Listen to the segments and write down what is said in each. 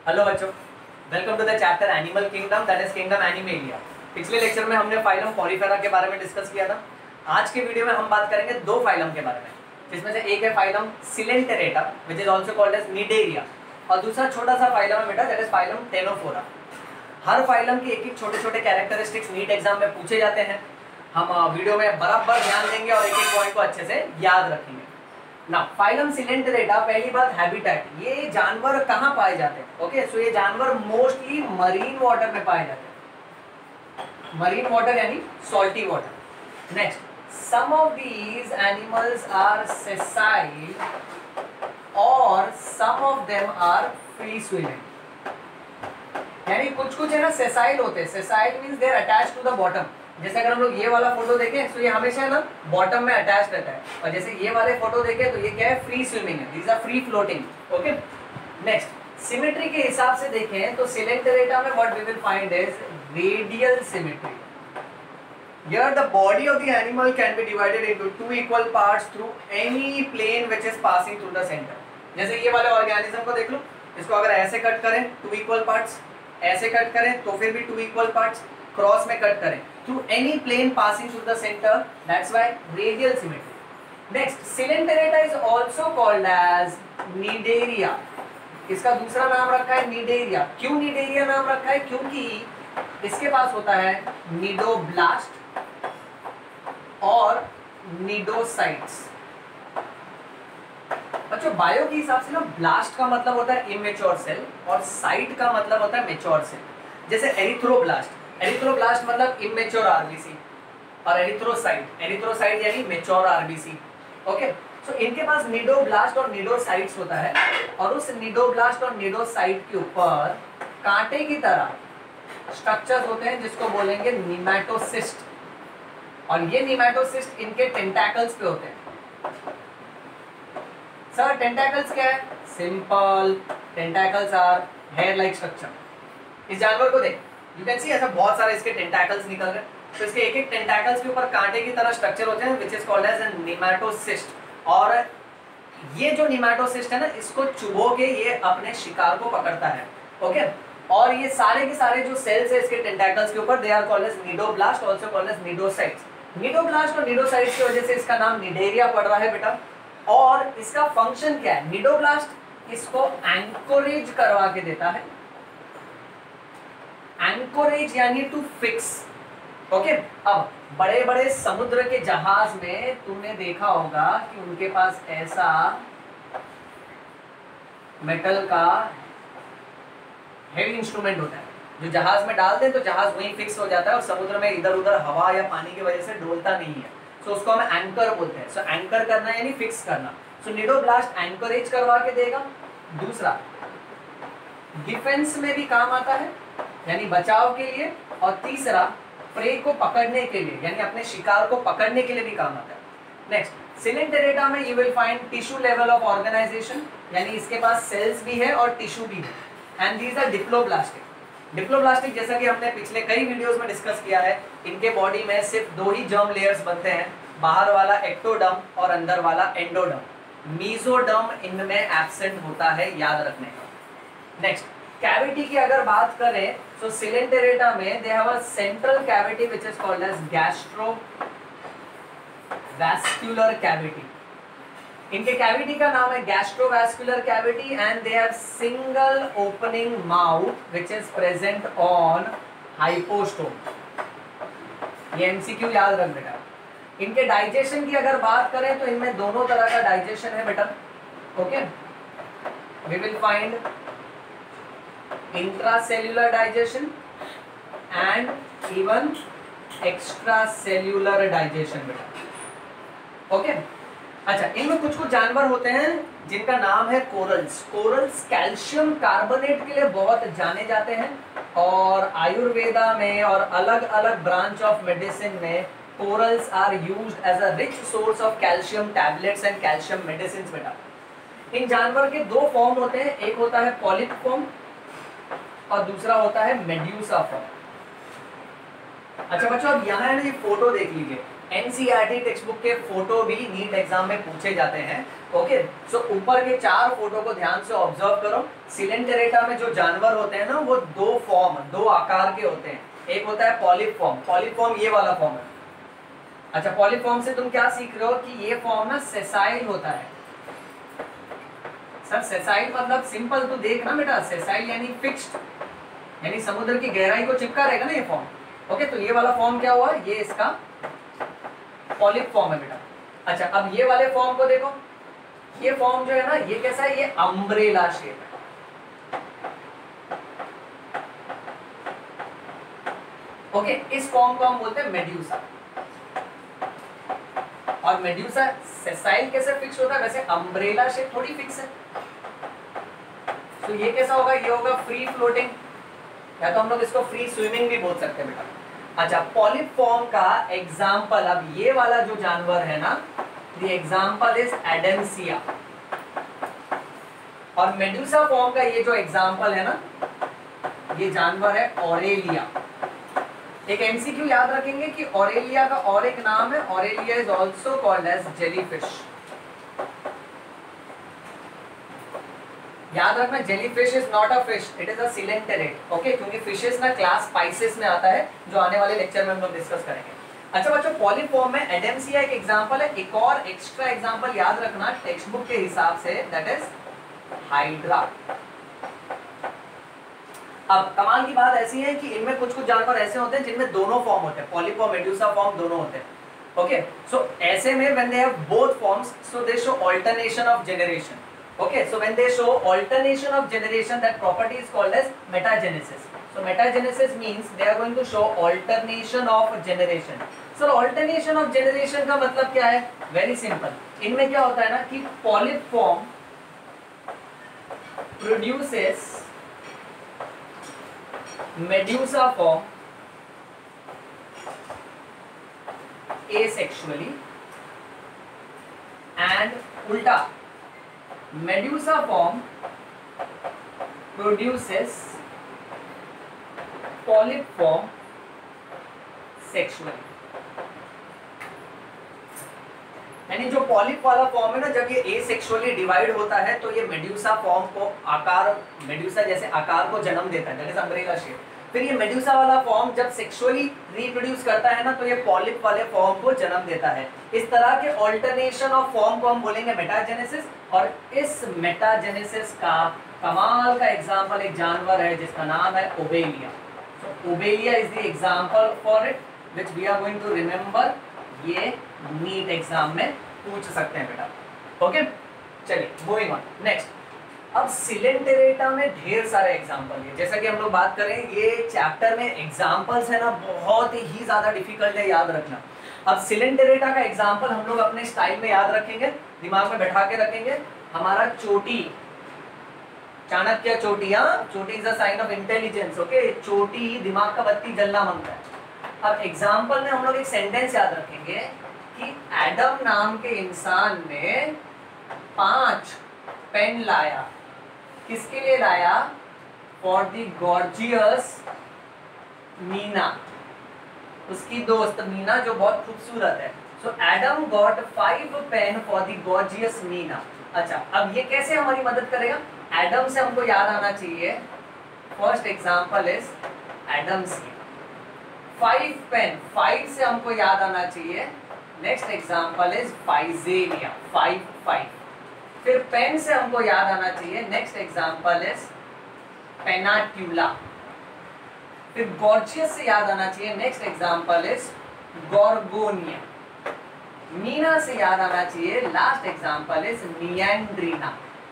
Hello बच्चों, welcome to the chapter animal kingdom, that is kingdom Animalia. पिछले lecture में हमने फाइलम पॉलीफेरा के बारे में डिस्कस किया था। आज के वीडियो में हम बात करेंगे दो फाइलम के बारे में, जिसमें से एक है phylum Coelenterata which is also called as Cnidaria, और दूसरा छोटा सा फाइलम है बेटा, दैट इज फाइलम टेनोफोरा। हर फाइलम के एक एक छोटे छोटे कैरेक्टरिस्टिक्स नीट एग्जाम में पूछे जाते हैं। हम वीडियो में बराबर ध्यान देंगे और एक एक पॉइंट को अच्छे से याद रखेंगे। ना फाइलम सिलेंटेरेटा, पहली बात हैबिटेट, ये जानवर कहाँ पाए जाते हैं? ओके, सो ये जानवर मोस्टली मरीन वाटर में पाए जाते हैं। मरीन वाटर यानी salty water. Next, some of these animals are sessile और some of them are free swimming. यानी कुछ कुछ है ना सेसाइल होते हैं। Sessile means they are attached to the bottom. जैसे अगर हम लोग ये वाला फोटो देखें तो ये हमेशा है ना बॉटम में अटैच रहता है, और जैसे ये वाले फोटो देखें तो ये क्या है, फ्री स्विमिंग है, these are free floating. Okay, next, symmetry के हिसाब से देखें तो सिलेंटेरेटा में what we will find is radial symmetry. Here the body of the animal can be divided into two equal parts through any plane which is passing through the center. जैसे ये वाले organism को देख लो, इसको अगर ऐसे cut करें two equal parts, ऐसे कट करें तो फिर भी टू इक्वल पार्ट्स, क्रॉस में कट करें through any plane passing through the center, that's why radial symmetry. Next, Silenterata is also called as Nidaria. इसका दूसरा नाम रखा है निडेरिया। क्यों निडेरिया नाम रखा है? क्योंकि इसके पास होता है निडोब्लास्ट और निडोसाइट्स। बच्चों बायो के हिसाब से ना ब्लास्ट का मतलब होता है इमेच्योर सेल और साइट का मतलब होता है मेच्योर सेल। जैसे एरिथ्रोब्लास्ट, एरिथ्रोब्लास्ट मतलब इमेच्योर आरबीसी, और एरिथ्रोसाइट यानी मेच्योर आरबीसी। ओके, सो इनके पास निडोब्लास्ट और निडोसाइट्स होता है, और उस निडोब्लास्ट और निडोसाइट के ऊपर कांटे की तरह स्ट्रक्चर्स होते हैं जिसको बोलेंगे निमैटोसिस्ट, और ये निमैटोसिस्ट इनके टेंटैकल्स पे होते हैं। सर टेंटैकल्स क्या है? Simple, tentacles are hair like structure. इस जानवर को देख, यू कैन सी ऐसा बहुत सारे इसके टेंटैकल्स निकल रहे हैं, तो इसके एक एक टेंटैकल्स के ऊपर कांटे की तरह स्ट्रक्चर होते हैं which is called as an nematocyst. और ये जो निमैटोसिस्ट है ना, इसको चुभो के ये अपने शिकार को पकड़ता है। ओके, और ये सारे के सारे जो सेल्स है इसके टेंटैकल्स के ऊपर, they are called as cnidoblast, also called as cnidocytes. Cnidoblast और निडोसाइट्स की वजह से इसका नाम निडेरिया पड़ रहा है बेटा। और इसका फंक्शन क्या है? निडोब्लास्ट इसको एंकोरेज करवा के देता है। एंकोरेज यानी टू फिक्स। ओके, अब बड़े बड़े समुद्र के जहाज में तुमने देखा होगा कि उनके पास ऐसा मेटल का हेवी इंस्ट्रूमेंट होता है जो जहाज में डाल दें तो जहाज वहीं फिक्स हो जाता है और समुद्र में इधर उधर हवा या पानी की वजह से डोलता नहीं है। सो उसको हम एंकर बोलते हैं। सो एंकर करना यानी फिक्स करना। सो निडोब्लास्ट एंकरेज करवा के देगा। दूसरा, डिफेंस में भी काम आता है यानी बचाव के लिए, और तीसरा प्रे को पकड़ने के लिए यानी अपने शिकार को पकड़ने के लिए भी काम आता है। नेक्स्ट, सिलेंटेरेटा में you will find tissue level of organisation, यानी इसके पास सेल्स भी है और टिश्यू भी है, and these are diploblastic. Diploblastic जैसा कि हमने पिछले कई वीडियोस में डिस्कस किया है, इनके बॉडी में सिर्फ दो ही जर्म लेयर्स बनते हैं, बाहर वाला एक्टोडर्म और अंदर वाला एंडोडर्म। मीजोडर्म इनमें एब्सेंट होता है, याद रखने का। नेक्स्ट, कैविटी की अगर बात करें तो सिलेंटेरेटा में they have a central cavity which is called as gastrovascular cavity. इनके कैविटी का नाम है gastrovascular cavity, and they have single opening mouth which is present on hypostome. ये एमसीक्यू याद रख बेटा। इनके डाइजेशन की अगर बात करें तो इनमें दोनों तरह का डाइजेशन है बेटा। Okay, we will find intracellular digestion and even extracellular digestion बेटा। ओके, अच्छा, इनमें कुछ कुछ जानवर होते हैं जिनका नाम है कोरल्स। कोरल्स कैल्शियम कार्बोनेट के लिए बहुत जाने जाते हैं, और आयुर्वेदा में और अलग अलग ब्रांच ऑफ मेडिसिन में corals are used as a rich source of calcium tablets and calcium medicine बेटा। इन जानवर के दो फॉर्म होते हैं, एक होता है पॉलिप फॉर्म और दूसरा होता है मेड्यूसा फॉर्म। अच्छा बच्चों, अब यहाँ है ना ये फोटो देख लीजिए, एनसीईआरटी टेक्स्ट बुक के फोटो भी नीट एग्जाम में पूछे जाते हैं। ओके, सो ऊपर के 4 फोटो को ध्यान से ऑब्जर्व करो। सिलेंटेरेटा में जो जानवर होते हैं ना, वो 2 फॉर्म, 2 आकार के होते हैं। एक होता है पॉलीफॉर्म, पॉलीफॉर्म ये वाला फॉर्म है। अच्छा, पॉलीफॉर्म से तुम क्या सीख रहे हो कि ये फॉर्म ना सेसाइल होता है। सर सेसाइल मतलब सिंपल तो देख ना बेटा, सेसाइल यानी फिक्स्ड, यानी समुद्र की गहराई को चिपका रहेगा ना ये फॉर्म। ओके, तो ये वाला फॉर्म क्या हुआ, ये इसका पॉलिप फॉर्म है बेटा। अच्छा, अब ये वाले फॉर्म को देखो, ये फॉर्म जो है ना, ये कैसा है, ये अम्ब्रेला शेप है। ओके, इस फॉर्म को हम बोलते हैं मेड्यूसा। और मेड्यूसा सेसाइल कैसे फिक्स होता है, वैसे अम्ब्रेला शेप थोड़ी फिक्स है। तो ये कैसा होगा, ये होगा फ्री फ्लोटिंग, या तो हम लोग इसको फ्री स्विमिंग भी बोल सकते हैं बेटा। अच्छा, पॉलिप फॉर्म का एग्जाम्पल, अब ये वाला जो जानवर है ना, द एग्जाम्पल इज एडेंसिया। और मेडुसा फॉर्म का ये जो एग्जाम्पल है ना, ये जानवर है ऑरेलिया। एक एमसीक्यू याद रखेंगे कि ऑरेलिया का और एक नाम है, Aurelia is also called as jellyfish. याद रखना, jellyfish is not a fish, it is a coelenterate. Okay, क्योंकि फिशेस ना क्लास स्पाइसेस में आता है, जो आने वाले लेक्चर में हम लोग डिस्कस करेंगे। अच्छा बच्चों, पॉलीफॉर्म में एडेंसिया एक एग्जांपल है। एक और एक्स्ट्रा एग्जांपल याद रखना टेक्स्ट बुक के हिसाब से, दैट इज हाइड्रा। अब कमाल की बात ऐसी है कि इनमें कुछ कुछ जानवर ऐसे होते हैं जिनमें दोनों फॉर्म होते हैं, पॉलीफॉर्म मेडुसा फॉर्म दोनों होते हैं। ओके, सो ऐसे में when they have both forms, so they show alternation of generation. Okay, so when they show alternation of generation, that property is called as metagenesis. So metagenesis means they are going to show alternation of generation. So alternation of generation का मतलब क्या है? Very simple. इनमें क्या होता है ना कि polyp form produces medusa form asexually and उल्टा medusa form produces polyp form sexually। यानी जो पॉलिप वाला फॉर्म है ना, जब ये एसेक्सुअली डिवाइड होता है तो ये मेडुसा फॉर्म को आकार, मेडुसा जैसे आकार को जन्म देता है, दैट इज अम्ब्रेला शेप। फिर ये मेडुसा वाला फॉर्म जब सेक्सुअली रिप्रोड्यूस करता है ना, तो ये पॉलिप वाले फॉर्म को जन्म देता है। इस तरह के ऑल्टरनेशन ऑफ फॉर्म को हम बोलेंगे मेटाजेनेसिस। और इस मेटाजेनेसिस का कमाल का एग्जांपल एक जानवर है जिसका नाम है Obelia. So Obelia is the example for it which we are going to remember. ये नीट एग्जाम में पूछ सकते हैं बेटा। ओके, चलिए मूविंग ऑन नेक्स्ट। अब सिलेंटेरेटा में ढेर सारे एग्जाम्पल है, जैसा कि हम लोग बात करें, ये चैप्टर में एग्जाम्पल्स है ना, बहुत ही ज्यादा डिफिकल्ट है याद रखना। अब सिलेंटेरेटा का एग्जाम्पल हम लोग अपने स्टाइल में याद रखेंगे, दिमाग में बैठा के रखेंगे। हमारा चोटी, चाणक्य चोटी, चोटी is a sign of intelligence. Okay, चोटी दिमाग का बत्ती जलना मांगता है। अब एग्जाम्पल में हम लोग एक सेंटेंस याद रखेंगे कि एडम नाम के इंसान ने 5 पेन लाया। किसके लिए लाया? फॉर द गॉर्जियस मीना, उसकी दोस्त मीना जो बहुत खूबसूरत है। So Adam got 5 pen for the gorgeous Meena. अच्छा, अब ये कैसे हमारी मदद करेगा? एडम से हमको याद आना चाहिए, first example is Adamsia. 5 pen, 5 से हमको याद आना चाहिए, नेक्स्ट एग्जाम्पल इज फाइजेलिया, 5। फिर पेन से हमको याद आना चाहिए, नेक्स्ट एग्जाम्पल इज पेनाट्यूला। फिर गॉर्जियस से याद आना चाहिए, next example is Gorgonia. Meena से याद आना चाहिए, last example is Meandrina.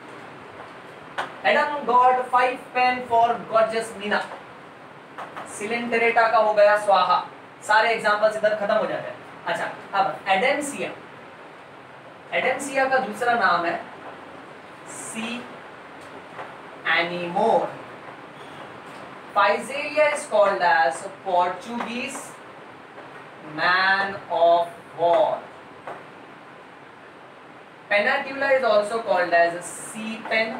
Adam got 5 pen for gorgeous Meena. Coelenterata का हो गया स्वाहा, सारे एग्जाम्पल्स इधर खत्म हो जाते हैं। अच्छा, अब एडेंसिया, एडेंसिया का दूसरा नाम है sea anemone. Physalia is called as Portuguese man of war. Pennatula is also called as sea pen.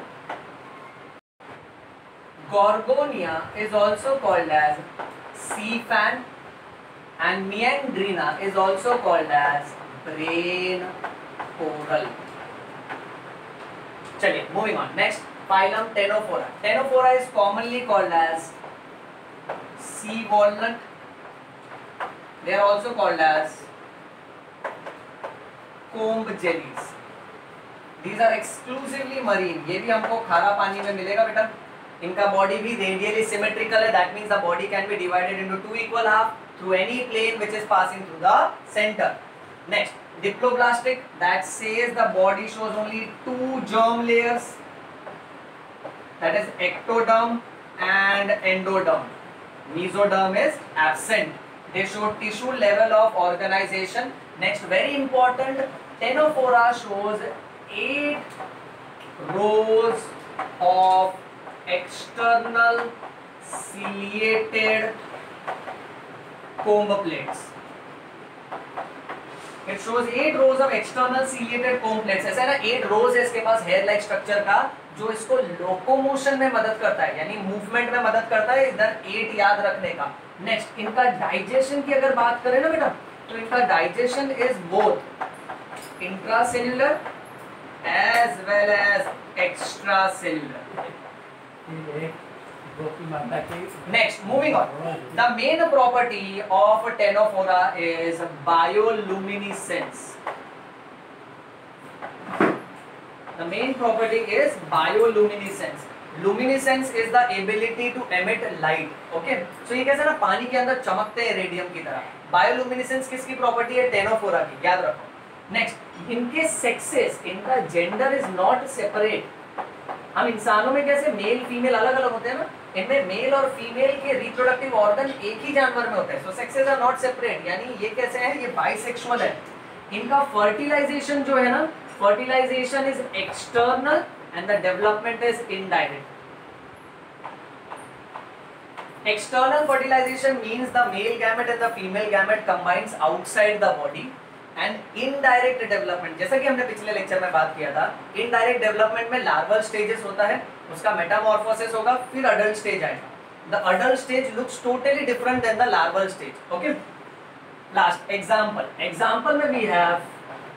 Gorgonia is also called as sea fan, and Meandrina is also called as brain coral. चलिए moving on. Next phylum Ctenophora. Ctenophora is commonly called as sea walnut. They are also called as comb jellies. These are exclusively marine. ये भी हमको खारा पानी में मिलेगा बेटा. इनका बॉडी भी रेडियली सिमेट्रिकल है. That means the body can be divided into two equal half through any plane which is passing through the centre. Next diploblastic. That says the body shows only two germ layers. That is ectoderm and endoderm. Mesoderm is absent. They show tissue level of organization. Next, very important, Ctenophora shows 8 rows of external ciliated comb plates. It shows 8 rows of external ciliated comb plates. ऐसा है ना, 8 rows है इसके पास hair like structure का, जो इसको locomotion में मदद करता है, यानी मूवमेंट में मदद करता है. इधर 8 याद रखने का. नेक्स्ट, इनका डाइजेशन की अगर बात करें ना बेटा, तो इनका digestion is both intracellular as well as extracellular. Next, moving on. The main property of Ctenophora is bioluminescence. The main property is bioluminescence. Luminescence is the ability to emit light. Okay? So ये कैसे ना पानी के अंदर चमकते हैं radium की तरह. Bioluminescence किसकी प्रॉपर्टी है? टेनोफोरा की. याद रखो. नेक्स्ट, इनके सेक्सेस, इनका जेंडर इज नॉट सेपरेट. हम इंसानों में कैसे मेल फीमेल अलग अलग होते हैं ना, इनमें मेल और फीमेल के रिप्रोडक्टिव ऑर्गन एक ही जानवर में होते हैं. So sexes are not separate, यानी ये कैसे है, ये बाइसेक्सुअल है. इनका फर्टिलाइजेशन जो है ना, fertilisation is external and the development is indirect. External fertilization means the male gamete and the female gamete combines outside the body, and indirect development, जैसा कि हमने पिछले लेक्चर में बात किया था, indirect development में larval stages होता है, उसका metamorphosis होगा, फिर adult stage आएगा. The adult stage looks totally different than the larval stage. Okay? Last example में we have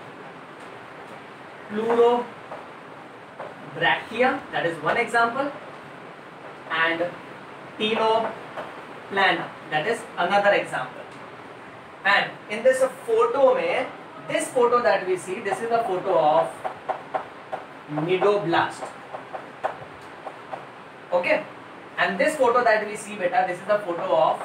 Pleurobrachia, that is one example, and Tenoplana, that is another example. And in this photo mein, this photo that we see, this is a photo of Nidoblast. Okay? And this photo that we see beta, this is a photo of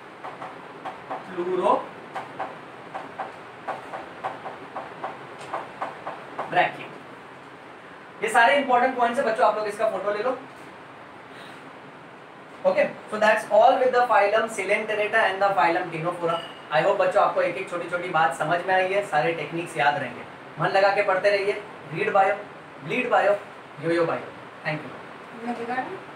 Pleurobrachia. ये सारे important points है बच्चों, आप लोग इसका photo ले लो. Okay, so that's all with the phylum Coelenterata and the phylum Ctenophora. I hope बच्चों आपको एक एक छोटी छोटी बात समझ में आई है, सारे टेक्निक्स याद रहेंगे. मन लगा के पढ़ते रहिए. Read bio, bleed bio, yo bio. Thank you.